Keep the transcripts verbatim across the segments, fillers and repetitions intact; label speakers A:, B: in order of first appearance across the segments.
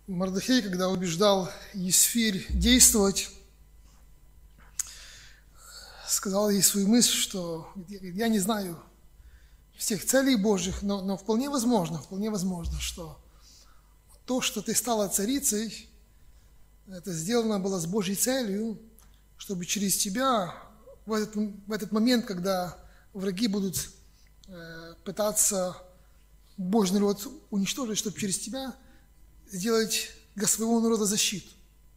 A: Мордехей, когда убеждал Есфирь действовать, сказал ей свою мысль, что я не знаю всех целей Божьих, но, но вполне возможно, вполне возможно, что то, что ты стала царицей, это сделано было с Божьей целью, чтобы через тебя в этот, в этот момент, когда враги будут э, пытаться Божий народ уничтожить, чтобы через тебя сделать для своего народа защиту.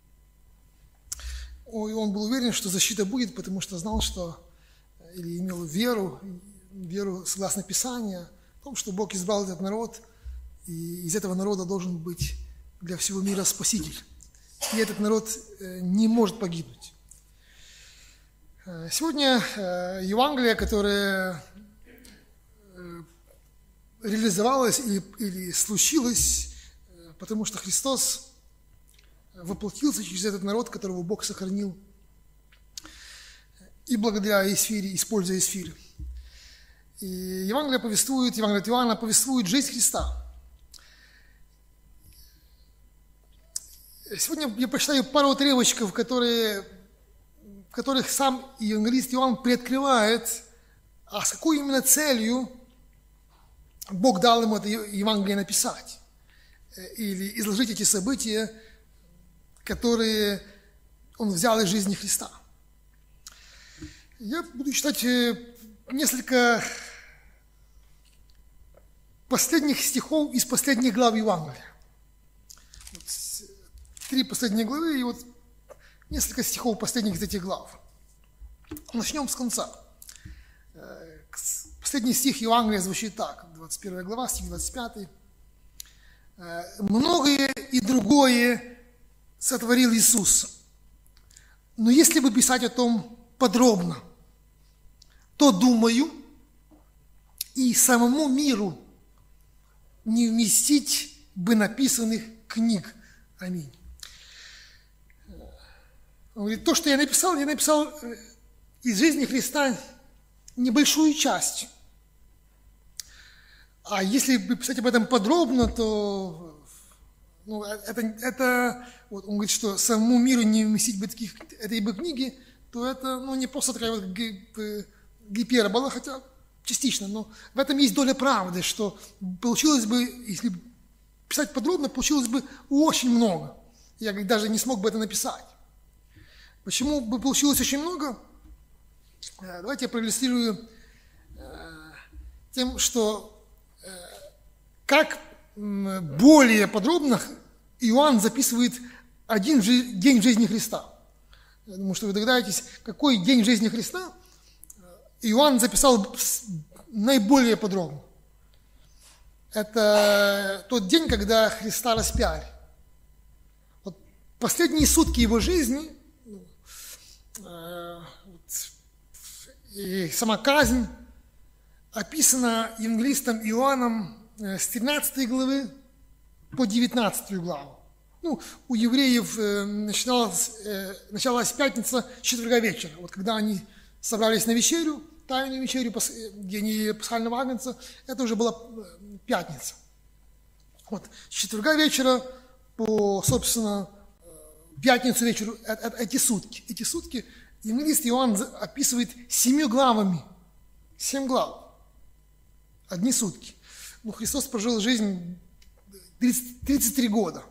A: И он был уверен, что защита будет, потому что знал, что, или имел веру, веру согласно Писанию, в том, что Бог избрал этот народ, и из этого народа должен быть для всего мира Спаситель. И этот народ не может погибнуть. Сегодня Евангелие, которое реализовалось или, или случилось, потому что Христос воплотился через этот народ, которого Бог сохранил, и благодаря Есфире, используя Есфирь. И Евангелие повествует, Евангелие от Иоанна повествует жизнь Христа. Сегодня я прочитаю пару отрывочков, которые, в которых сам евангелист Иоанн приоткрывает, а с какой именно целью Бог дал ему это Евангелие написать или изложить эти события, которые он взял из жизни Христа. Я буду читать несколько последних стихов из последних глав Евангелия. Вот три последние главы и вот несколько стихов последних из этих глав. Начнем с конца. Последний стих Евангелия звучит так, двадцать первая глава, стих двадцать пятый. «Многое и другое сотворил Иисус. Но если бы писать о том подробно, то, думаю, и самому миру не вместить бы написанных книг». Аминь. Он говорит, то, что я написал, я написал из жизни Христа небольшую часть. А если бы писать об этом подробно, то ну, это, это вот он говорит, что самому миру не вместить бы таких, этой бы книги, то это ну, не просто такая вот гипербола, хотя частично, но в этом есть доля правды, что получилось бы, если писать подробно, получилось бы очень много. Я даже не смог бы это написать. Почему бы получилось очень много? Давайте я проиллюстрирую тем, что как более подробно Иоанн записывает один день в жизни Христа. Я думаю, что вы догадаетесь, какой день в жизни Христа Иоанн записал наиболее подробно. Это тот день, когда Христа распяли. Вот последние сутки его жизни и сама казнь описана евангелистом Иоанном с тринадцатой главы по девятнадцатую главу. Ну, у евреев начиналась, началась пятница четверга вечера. Вот когда они собрались на вечерю, тайную вечерю, где они пасхального агнца, это уже была пятница. Вот, с четверга вечера по, собственно, пятницу вечеру, эти сутки. Эти сутки евангелист Иоанн описывает семью главами. Семь глав. Одни сутки. Ну, Христос прожил жизнь тридцать, тридцать три года.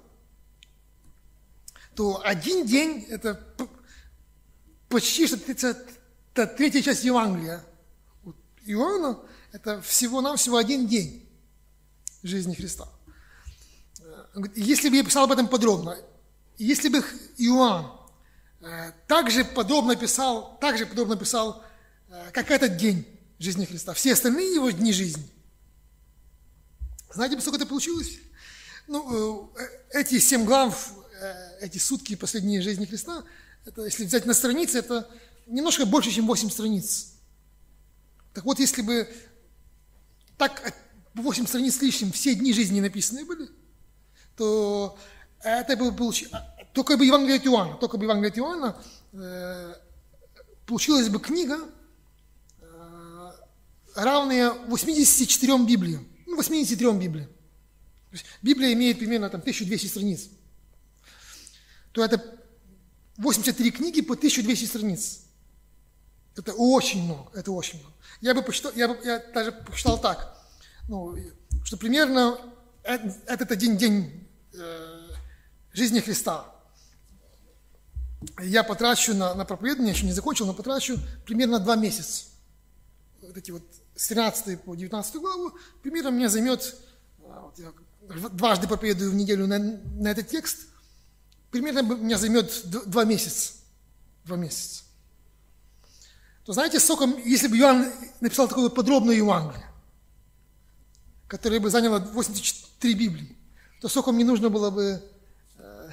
A: То один день, это почти что третья часть Евангелия. Вот Иоанна, это всего-навсего один день жизни Христа. Если бы я писал об этом подробно, если бы Иоанн также подробно писал, также подробно писал, как этот день жизни Христа, все остальные его дни жизни, знаете, сколько это получилось? Ну, эти семь глав, эти сутки последней жизни Христа, это, если взять на странице, это немножко больше, чем восемь страниц. Так вот, если бы так восемь страниц с лишним все дни жизни написаны были, то это бы получилось, только бы Евангелие от Иоанна, только бы Евангелие от Иоанна, э, получилась бы книга, э, равная восьмидесяти четырем Библиям, ну, восьмидесяти трём Библиям. То есть Библия имеет примерно там, тысячу двести страниц. то это восемьдесят три книги по тысяче двести страниц. Это очень много, это очень много. Я бы посчитал, я, бы, я даже посчитал так, ну, что примерно этот один день э, жизни Христа я потрачу на, на проповедование, еще не закончил, но потрачу примерно два месяца. Вот эти вот с тринадцатой по девятнадцатую главу, примерно меня займет, вот я дважды проповедую в неделю на, на этот текст, примерно меня займет два месяца. Два месяца. То знаете, сколько, если бы Иоанн написал такое подробное Евангелие, которое бы заняло восемьдесят три Библии, то сколько мне нужно было бы... Э,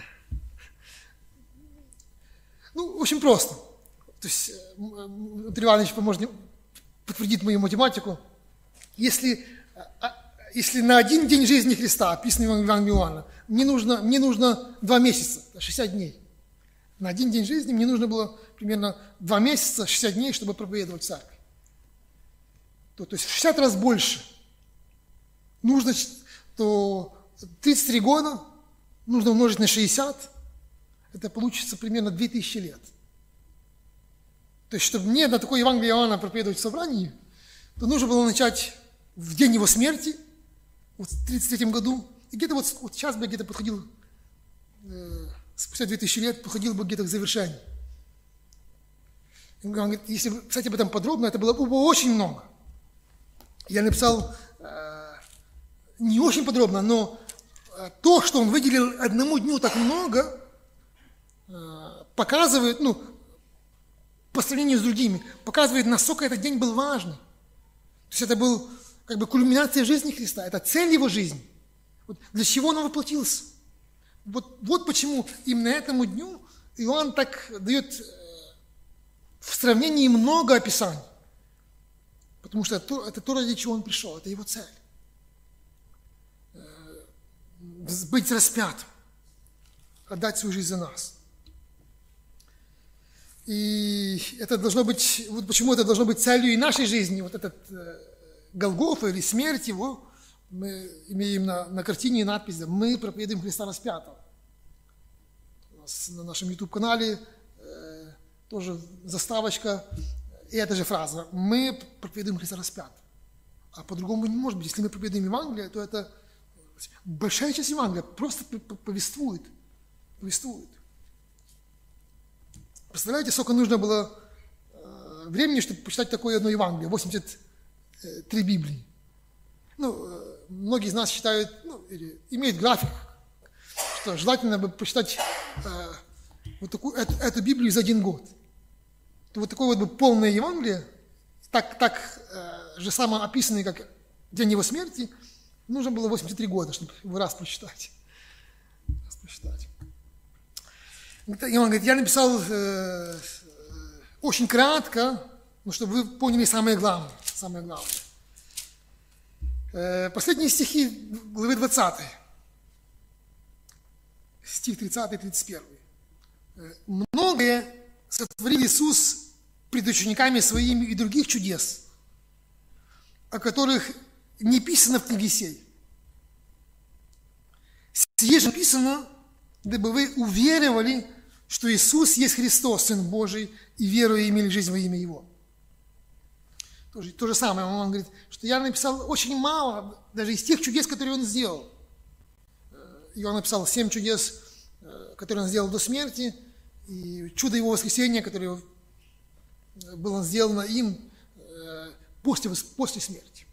A: ну, очень просто. То есть, Андрей Иванович поможет, подтвердит мою математику. Если, если на один день жизни Христа, описанный в Евангелии Иоанна, мне нужно, мне нужно два месяца, шестьдесят дней. На один день жизни мне нужно было примерно два месяца, шестьдесят дней, чтобы проповедовать в церкви. То, то есть в шестьдесят раз больше. Нужно, то тридцать три года нужно умножить на шестьдесят, это получится примерно две тысячи лет. То есть, чтобы мне на такое Евангелие Иоанна проповедовать в собрании, то нужно было начать в день его смерти, вот в тридцать третьем году, и где-то вот, вот сейчас бы я где-то подходил, э, спустя две тысячи лет, подходил бы где-то к завершению. И он говорит, если бы писать об этом подробно, это было бы очень много. Я написал э, не очень подробно, но э, то, что он выделил одному дню так много, э, показывает, ну, по сравнению с другими, показывает, насколько этот день был важный. То есть это был как бы кульминация жизни Христа, это цель его жизни. Вот для чего он воплотился? Вот, вот почему именно этому дню Иоанн так дает в сравнении много описаний. Потому что это то, это то, ради чего он пришел, это его цель. Быть распятым, отдать свою жизнь за нас. И это должно быть, вот почему это должно быть целью и нашей жизни, вот этот э, Голгофа или смерть его, мы имеем на, на картине надпись, мы проповедуем Христа распятого. У нас на нашем YouTube-канале э, тоже заставочка, и эта же фраза, мы проповедуем Христа распятого. А по-другому не может быть. Если мы проповедуем Евангелие, то это большая часть Евангелия просто повествует, повествует. Представляете, сколько нужно было э, времени, чтобы почитать такое одно Евангелие, восемьдесят три Библии. Ну, э, многие из нас считают, ну, или имеют график, что желательно бы почитать э, вот такую, эту, эту Библию за один год. То вот такое вот бы полное Евангелие, так, так э, же само описанное, как день его смерти, нужно было восемьдесят три года, чтобы его раз прочитать. Раз прочитать. И он говорит, я написал э, очень кратко, ну, чтобы вы поняли самое главное. Самое главное. Э, последние стихи главы двадцатой. Стих тридцатый тридцать первый. Э, многое сотворил Иисус пред учениками своими и других чудес, о которых не писано в книге сей. Сие же написано, дабы вы уверовали, что Иисус есть Христос, Сын Божий, и веруя имели жизнь во имя Его. То же, то же самое, он говорит, что я написал очень мало, даже из тех чудес, которые Он сделал. И Он написал семь чудес, которые Он сделал до смерти, и чудо Его воскресения, которое было сделано им после, после смерти.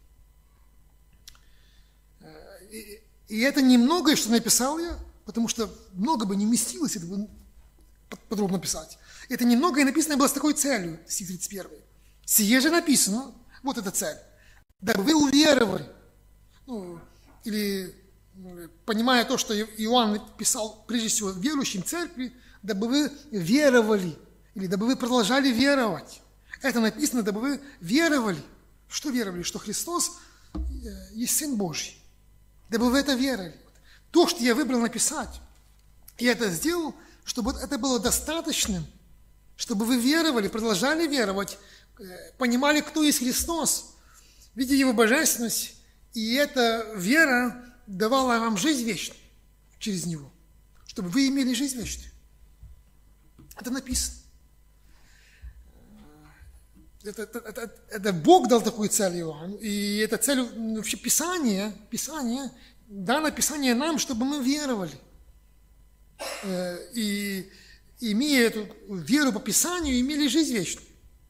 A: И, и это немногое, что написал я, потому что много бы не вместилось, это бы подробно писать. Это немногое написано было с такой целью, стих тридцать первый. Сие же написано, вот эта цель, дабы вы уверовали. Ну, или, понимая то, что Иоанн писал прежде всего верующим церкви, дабы вы веровали, или дабы вы продолжали веровать. Это написано, дабы вы веровали. Что веровали? Что Христос есть Сын Божий. Дабы вы это веровали. То, что я выбрал написать, я это сделал, чтобы это было достаточным, чтобы вы веровали, продолжали веровать, понимали, кто есть Христос, видя Его божественность, и эта вера давала вам жизнь вечную через Него, чтобы вы имели жизнь вечную. Это написано. Это, это, это, это Бог дал такую цель Иоанну. И эта цель, вообще Писание, Писание, дано Писание нам, чтобы мы веровали. И имея эту веру по Писанию, имели жизнь вечную.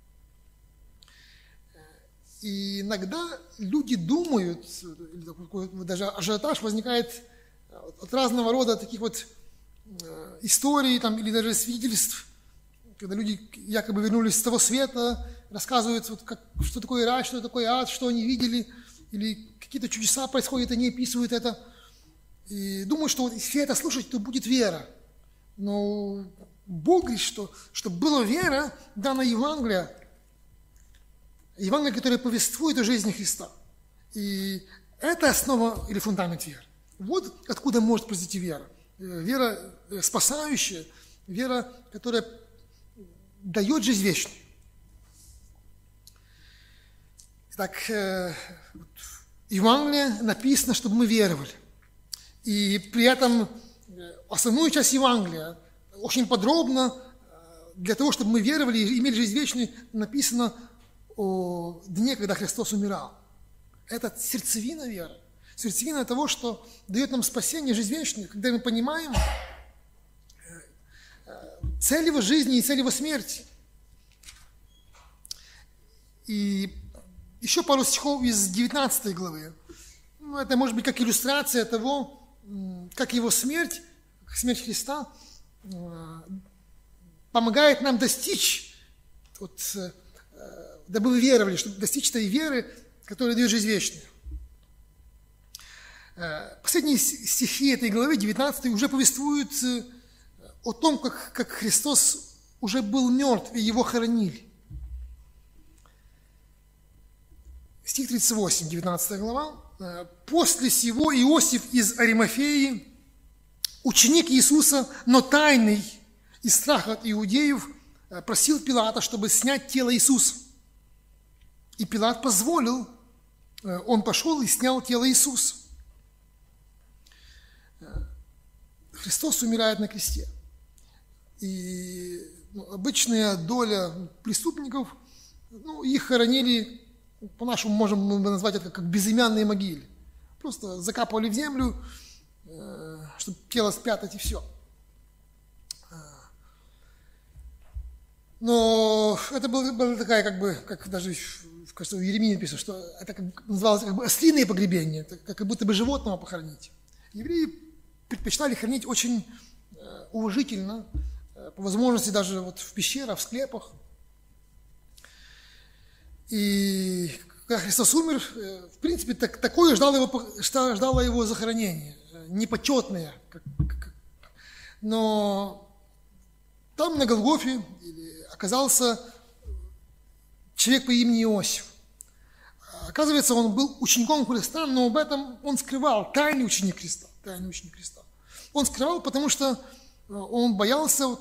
A: И иногда люди думают, даже ажиотаж возникает от разного рода таких вот историй там, или даже свидетельств, когда люди якобы вернулись с того света, рассказывают, вот, как, что такое рай, что такое ад, что они видели, или какие-то чудеса происходят, они описывают это. И думают, что вот, если это слушать, то будет вера. Но Бог говорит, что чтобы была вера, дана Евангелие, Евангелие, которое повествует о жизни Христа. И это основа или фундамент веры. Вот откуда может произойти вера. Вера спасающая, вера, которая дает жизнь вечную. Итак, Евангелие написано, чтобы мы веровали. И при этом основную часть Евангелия очень подробно, для того, чтобы мы веровали и имели жизнь вечную, написано о дне, когда Христос умирал. Это сердцевина веры. Сердцевина того, что дает нам спасение, жизнь вечную, когда мы понимаем цель его жизни и цель его смерти. И еще пару стихов из девятнадцатой главы. Ну, это может быть как иллюстрация того, как его смерть, смерть Христа, помогает нам достичь, вот, дабы вы веровали, чтобы достичь той веры, которая дает жизнь вечную. Последние стихи этой главы, девятнадцатой, уже повествуют о том, как, как Христос уже был мертв, и его хоронили. Стих тридцать восемь, девятнадцатая глава. «После сего Иосиф из Аримафеи, ученик Иисуса, но тайный, из страха от иудеев, просил Пилата, чтобы снять тело Иисуса. И Пилат позволил, он пошел и снял тело Иисуса». Христос умирает на кресте. И ну, обычная доля преступников, ну, их хоронили, по-нашему можем мы назвать это как безымянные могилы. Просто закапывали в землю, чтобы тело спрятать, и все. Но это была, была такая, как бы, как даже кажется, у Еремии написано, что это как, называлось как бы ослиное погребение, это как будто бы животного похоронить. Евреи предпочитали хранить очень уважительно, по возможности даже вот в пещерах, в склепах. И когда Христос умер, в принципе, так, такое ждало его, ждало его захоронение, непочетное. Но там на Голгофе оказался человек по имени Иосиф. Оказывается, он был учеником Христа, но об этом он скрывал, тайный ученик Христа, тайный ученик Христа. Он скрывал, потому что он боялся,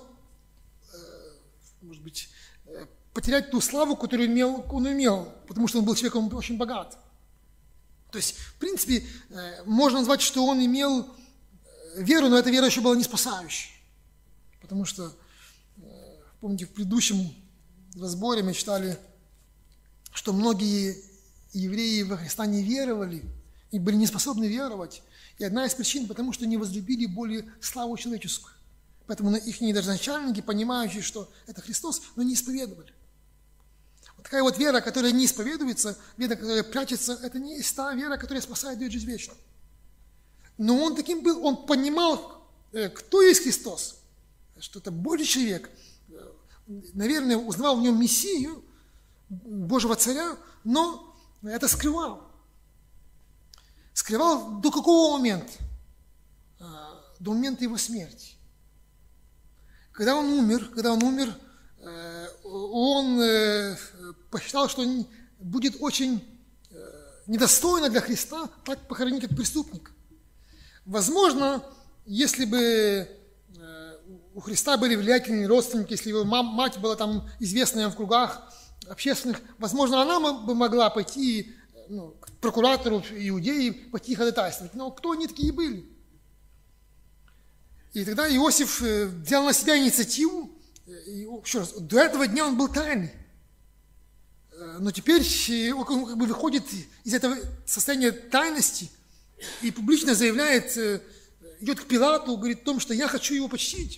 A: может быть, потерять ту славу, которую имел, он имел, потому что он был человеком очень богат. То есть, в принципе, можно назвать, что он имел веру, но эта вера еще была не спасающей. Потому что, помните, в предыдущем разборе мы читали, что многие евреи во Христа не веровали и были не способны веровать. И одна из причин, потому что не возлюбили более славу человеческую. Поэтому их даже начальники, понимающие, что это Христос, но не исповедовали. Вот такая вот вера, которая не исповедуется, вера, которая прячется, это не есть та вера, которая спасает, дает жизнь вечную. Но он таким был, он понимал, кто есть Христос, что это Божий человек. Наверное, узнавал в нем Мессию, Божьего Царя, но это скрывал. Скрывал до какого момента? До момента его смерти. Когда он умер, когда он умер, он посчитал, что будет очень недостойно для Христа так похоронить, как преступник. Возможно, если бы у Христа были влиятельные родственники, если его мать была там известная в кругах общественных, возможно, она бы могла пойти, ну, к прокуратору иудеи, пойти ходатайствовать. Но кто они такие были? И тогда Иосиф взял на себя инициативу И, еще раз, до этого дня он был тайный. Но теперь он как бы выходит из этого состояния тайности и публично заявляет, идет к Пилату, говорит о том, что я хочу его почтить.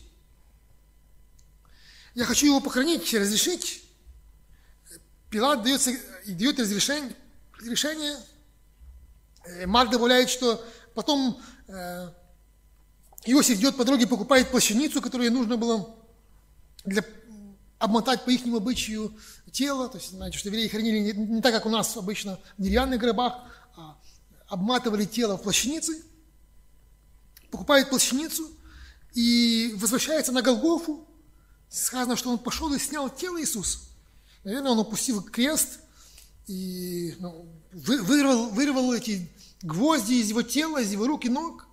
A: Я хочу его похоронить, разрешить. Пилат дает, дает разрешение, разрешение. Марк добавляет, что потом Иосиф идет по дороге, покупает плащаницу, которую нужно было для, обмотать по их обычаю тело. То есть, знаете, что евреи хранили не, не так, как у нас обычно в деревянных гробах, а обматывали тело в плащанице. Покупает плащаницу и возвращается на Голгофу. Сказано, что он пошел и снял тело Иисуса. Наверное, он опустил крест и ну, вырвал, вырвал эти гвозди из его тела, из его рук и ног.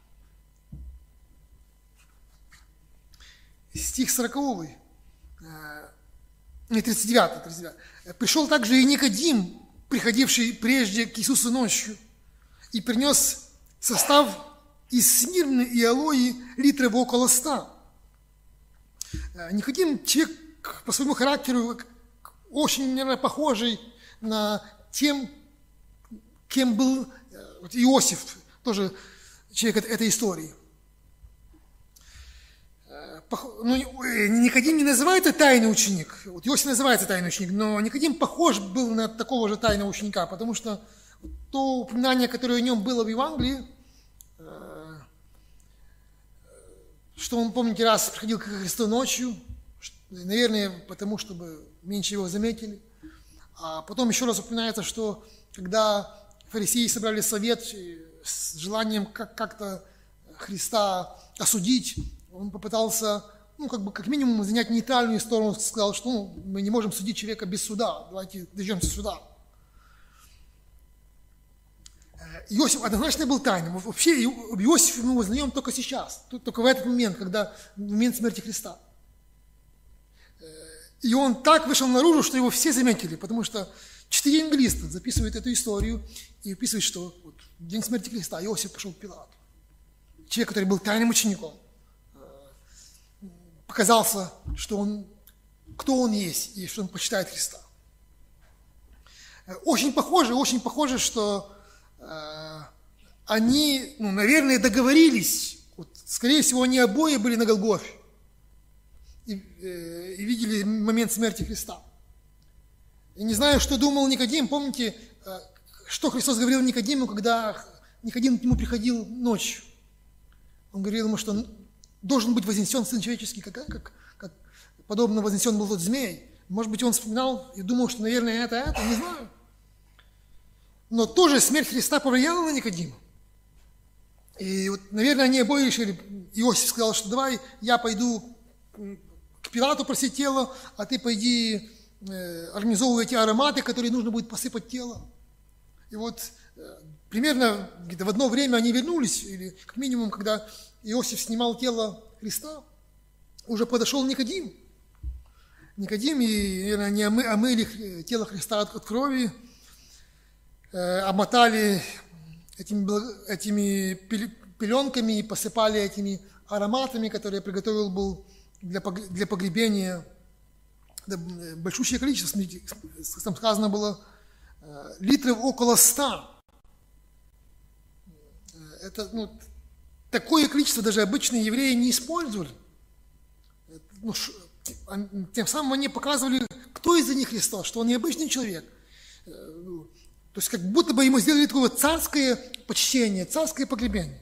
A: Стих сороковой, тридцать девятый, тридцать девятый. «Пришел также и Никодим, приходивший прежде к Иисусу ночью, и принес состав из смирны и алои литров около ста». Никодим человек по своему характеру очень, наверное, похожий на тем, кем был вот Иосиф, тоже человек этой истории. Ну, Никодим не называется тайный ученик, вот Иосиф называется тайный ученик, но Никодим похож был на такого же тайного ученика, потому что то упоминание, которое о нем было в Евангелии, что он, помните, раз приходил к Христу ночью, наверное, потому, чтобы меньше его заметили. А потом еще раз упоминается, что когда фарисеи собрали совет с желанием как-то Христа осудить, он попытался, ну, как бы, как минимум, занять нейтральную сторону, сказал, что ну, мы не можем судить человека без суда, давайте дождемся суда. Иосиф однозначно был тайным. Вообще, об Иосифе мы узнаем только сейчас, только в этот момент, когда, в момент смерти Христа. И он так вышел наружу, что его все заметили, потому что четыре евангелиста записывают эту историю и описывают, что вот, в день смерти Христа Иосиф пошел к Пилату. Человек, который был тайным учеником, показался, что он, кто он есть и что он почитает Христа. Очень похоже, очень похоже, что э, они, ну, наверное, договорились. Вот, скорее всего, они обои были на Голгофе и, э, и видели момент смерти Христа. Я не знаю, что думал Никодим. Помните, э, что Христос говорил Никодиму, когда Никодим к нему приходил ночью? Он говорил ему, что должен быть вознесен Сын Человеческий, как, как, как подобно вознесен был тот змей. Может быть, он вспоминал и думал, что, наверное, это, это, не знаю. Но тоже смерть Христа повлияла на Никодима. И вот, наверное, они обои решили, Иосиф сказал, что давай я пойду к Пилату просить тело, а ты пойди э, организовывай эти ароматы, которые нужно будет посыпать тело. И вот э, примерно где-то в одно время они вернулись, или как минимум, когда Иосиф снимал тело Христа, уже подошел Никодим. Никодим, и, наверное, они омы, омыли тело Христа от, от крови, э, обмотали этими, этими пеленками и посыпали этими ароматами, которые приготовил был для, для погребения. Большущее количество, смотрите, там сказано было, э, литров около ста. Это, ну, такое количество даже обычные евреи не использовали. Ну, тем самым они показывали, кто из них Христос, что он необычный человек. То есть как будто бы ему сделали такое царское почтение, царское погребение.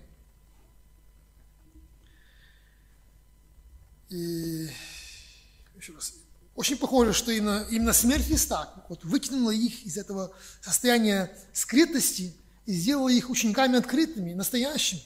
A: И еще раз, очень похоже, что именно, именно смерть Христа вот, вытянула их из этого состояния скрытности и сделала их учениками открытыми, настоящими.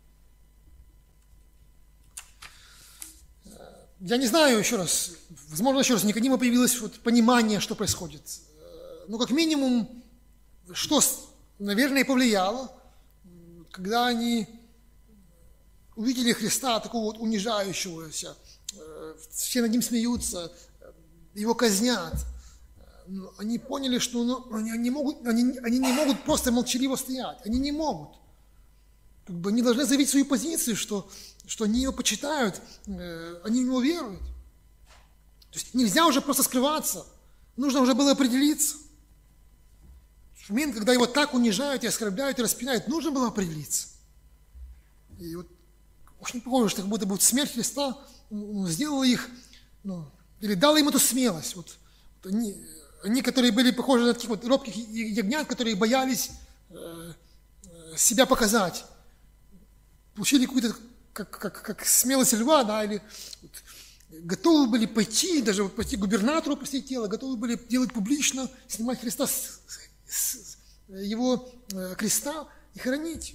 A: Я не знаю, еще раз, возможно, еще раз, у Никодима появилось вот понимание, что происходит. Но как минимум, что, наверное, повлияло, когда они увидели Христа, такого вот унижающегося, все над ним смеются, его казнят. Они поняли, что ну, они, не могут, они, они не могут просто молчаливо стоять, они не могут. Как бы они должны заявить свою позицию, что, что они его почитают, э, они в него веруют. То есть нельзя уже просто скрываться, нужно уже было определиться. В момент, когда его так унижают и оскорбляют и распинают, нужно было определиться. И вот очень похоже, что как будто бы смерть Христа ну, сделала их, ну, или дала им эту смелость. Вот, вот они, они, которые были похожи на таких вот робких ягнят, которые боялись э, себя показать, получили какую-то как, как, как смелость льва, да, или вот, готовы были пойти, даже вот пойти к губернатору простить тело, готовы были делать публично, снимать Христа с, с его э, креста и хоронить.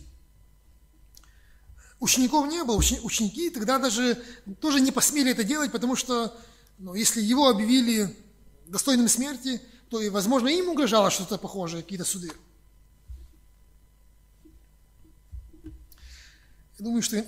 A: Учеников не было, ученики тогда даже тоже не посмели это делать, потому что ну, если его объявили достойным смерти, то и, возможно, им угрожало что-то похожее, какие-то суды. Я думаю, что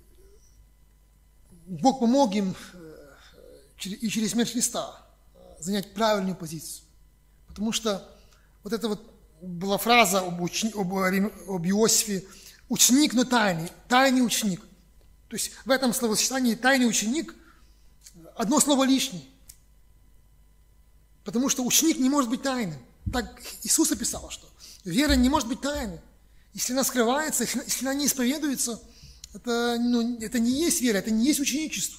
A: Бог помог им и через смерть Христа занять правильную позицию. Потому что вот эта вот была фраза об, учени, об, об Иосифе: ученик, но тайный, тайный ученик. То есть в этом словосочетании тайный ученик одно слово лишнее. Потому что ученик не может быть тайным. Так Иисус описал, что вера не может быть тайной. Если она скрывается, если она не исповедуется, это, ну, это не есть вера, это не есть ученичество.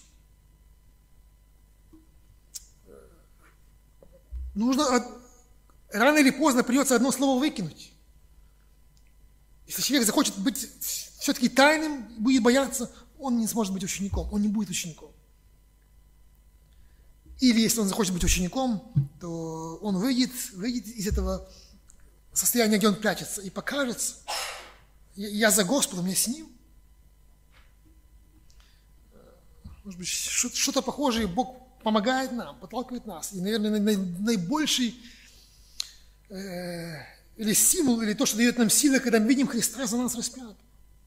A: Нужно, рано или поздно придется одно слово выкинуть. Если человек захочет быть все-таки тайным, будет бояться, он не сможет быть учеником, он не будет учеником. Или если он захочет быть учеником, то он выйдет, выйдет из этого состояния, где он прячется, и покажется: я за Господом, я с Ним. Может быть, что-то похожее Бог помогает нам, подталкивает нас. И, наверное, наибольший э, или стимул, или то, что дает нам силы, когда мы видим Христа за нас распят.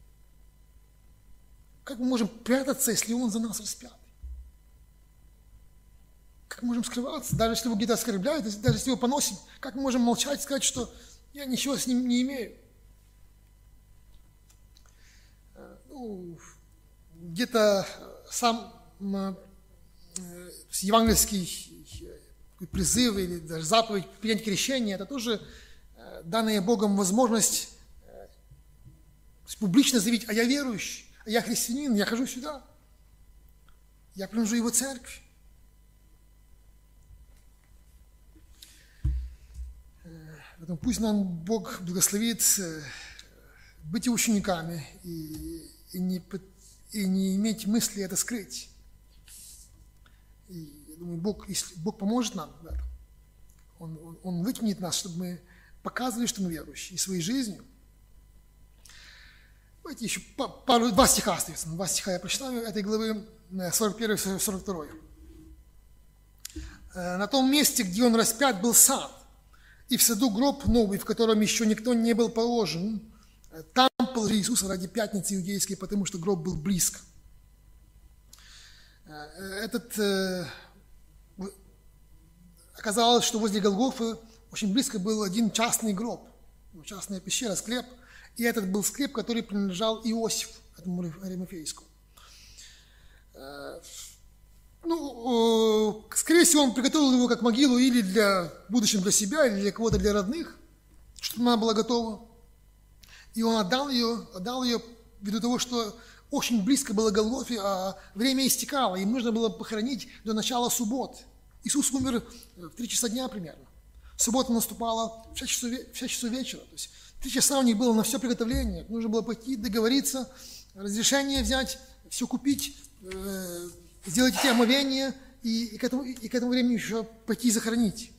A: Как мы можем прятаться, если Он за нас распят? Как мы можем скрываться, даже если его где-то оскорбляют, даже если его поносим, как мы можем молчать и сказать, что я ничего с ним не имею? Ну, где-то сам э, евангельский призыв или даже заповедь принять крещение, это тоже э, данная Богом возможность э, публично заявить: а я верующий, а я христианин, я хожу сюда, я принадлежу Его церкви. Поэтому пусть нам Бог благословит быть учениками и, и, не, и не иметь мысли это скрыть. И я думаю, Бог, если Бог поможет нам в этом, Он, он, он вытянет нас, чтобы мы показывали, что мы верующие, и своей жизнью. Давайте еще пару, два стиха остаются. Два стиха я прочитаю этой главы, сорок первый и сорок второй. На том месте, где он распят, был сад, и в саду гроб новый, в котором еще никто не был положен. Там положили Иисуса ради пятницы иудейской, потому что гроб был близко. Этот, оказалось, что возле Голгофы очень близко был один частный гроб, частная пещера, склеп. И этот был склеп, который принадлежал Иосифу, этому Аримафейскому. Ну, скорее всего, он приготовил его как могилу или для, в будущем для себя, или для кого-то, для родных, чтобы она была готова. И он отдал ее, отдал ее ввиду того, что очень близко было к Голгофе, а время истекало, им нужно было похоронить до начала субботы. Иисус умер в три часа дня примерно. Суббота наступала в шесть часов, в шесть часов вечера. То есть три часа у них было на все приготовление. Нужно было пойти, договориться, разрешение взять, все купить, э, сделать эти омовения и, и, к этому, и к этому времени еще пойти захоронить.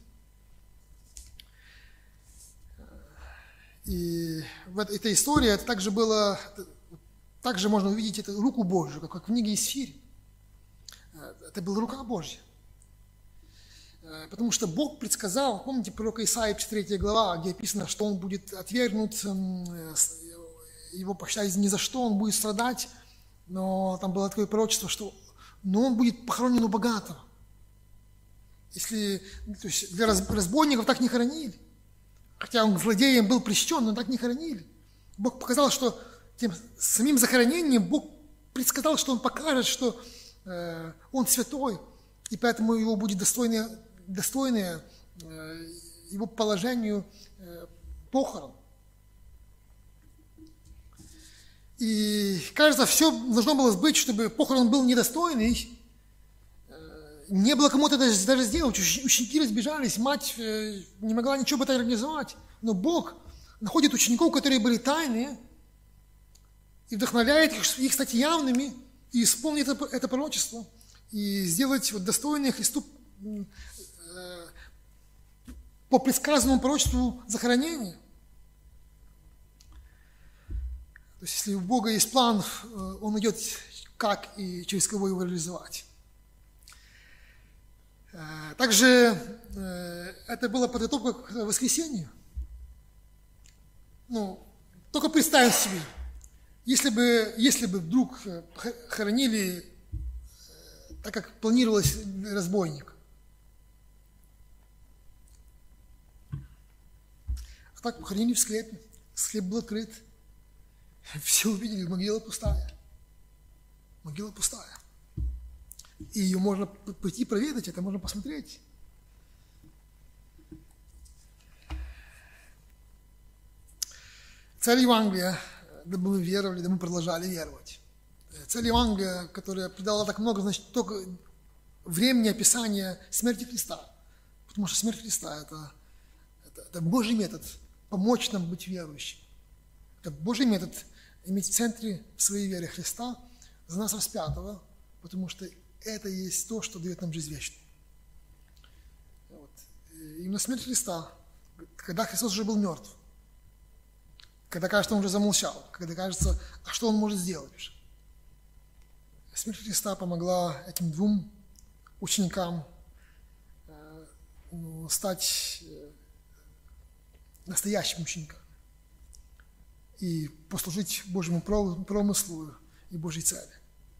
A: И в этой, этой истории это также было, также можно увидеть эту руку Божью, как, как в книге Исфирь. Это была рука Божья. Потому что Бог предсказал, помните, пророка Исаии, пятьдесят третья глава, где описано, что он будет отвергнут, его посчитать ни за что, он будет страдать, но там было такое пророчество, что но он будет похоронен у богатого. Если, то есть для разбойников так не хоронили. Хотя он к злодеям был причтен, но так не хоронили. Бог показал, что тем самим захоронением Бог предсказал, что он покажет, что э, он святой, и поэтому его будет достойное, достойное его положению похорон. И, кажется, все должно было быть, чтобы похорон был недостойный. Не было кому-то даже, даже сделать. Ученики разбежались, мать не могла ничего бы это организовать. Но Бог находит учеников, которые были тайные, и вдохновляет их, их стать явными, и исполнить это, это пророчество, и сделать вот достойное Христу по предсказанному пророчеству захоронения. То есть, если у Бога есть план, Он идет, как и через кого его реализовать. Также это была подготовка к воскресению. Ну, только представим себе, если бы, если бы вдруг хоронили так, как планировалось, разбойник. А так похоронили в склепе, склеп был открыт. Все увидели, могила пустая. Могила пустая. И ее можно пойти проведать, это можно посмотреть. Цель Евангелия, дабы мы веровали, дабы мы продолжали веровать. Цель Евангелия, которая придала так много, значит, только времени описания смерти Христа. Потому что смерть Христа это, это, это Божий метод помочь нам быть верующим. Это Божий метод иметь в центре своей веры Христа, за нас распятого, потому что это и есть то, что дает нам жизнь вечную. Вот. Именно смерть Христа, когда Христос уже был мертв, когда, кажется, он уже замолчал, когда кажется, а что он может сделать уже? Смерть Христа помогла этим двум ученикам э, ну, стать э, настоящими учениками и послужить Божьему промыслу и Божьей цели.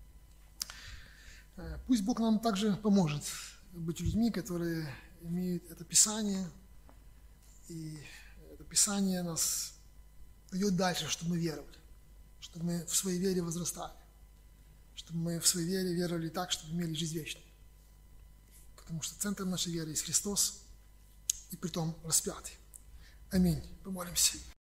A: Э, пусть Бог нам также поможет быть людьми, которые имеют это Писание, и это Писание нас дает дальше, чтобы мы веровали, чтобы мы в своей вере возрастали, чтобы мы в своей вере веровали так, чтобы имели жизнь вечную. Потому что центром нашей веры есть Христос, и притом распятый. Аминь. Помолимся.